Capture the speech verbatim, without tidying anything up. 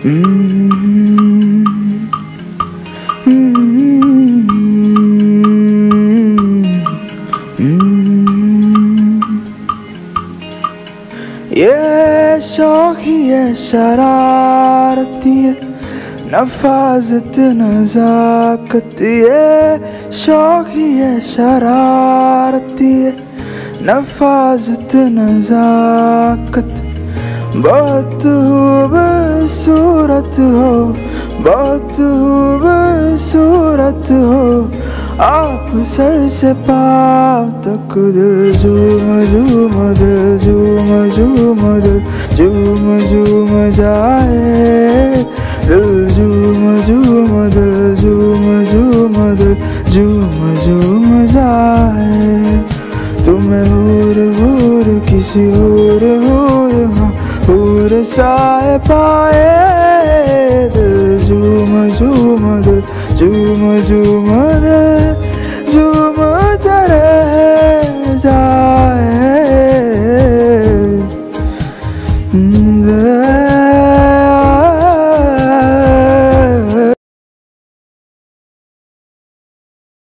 ये शौक ही है शरारती है, नफाजत नजाकत। ये शौक ही है शरारती है, नफाजत नजाकत। बहुत खूबसूरत हो, बहुत खूबसूरत हो आप, सर से पाँव तक दिल झूम झूम दिल झूम झूम दिल झूम झूम जाए, दिल झूम झूम दिल झूम झूम दिल झूम झूम जाए। तुम्हें हूर हूर किसी हूर हूर हाँ हूर साए पाए, दिल झूम झूम दिल झूम झूम दिल झूम रह जाए।